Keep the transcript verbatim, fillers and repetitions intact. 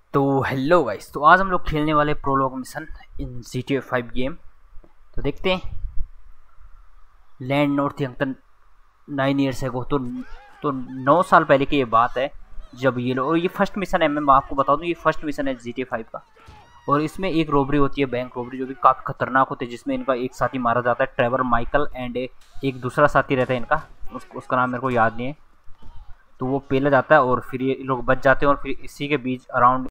तो hello guys, तो आज हम लोग खेलने वाले prologue mission in G T A five game. तो देखते हैं। Land North Yankton nine years ago, तो तो नौ साल पहले की ये बात है जब ये लोग, और ये फर्स्ट मिशन है। मैं आपको बता दूं, ये फर्स्ट मिशन है जी टी ए फाइव का। और इसमें एक रॉबरी होती है, बैंक रॉबरी, जो कि काफ़ी खतरनाक होती है, जिसमें इनका एक साथी मारा जाता है, ट्रेवर माइकल, एंड एक दूसरा साथी रहता है इनका, उस, उसका नाम मेरे को याद नहीं है। तो वो पेला जाता है और फिर ये लोग बच जाते हैं, और फिर इसी के बीच अराउंड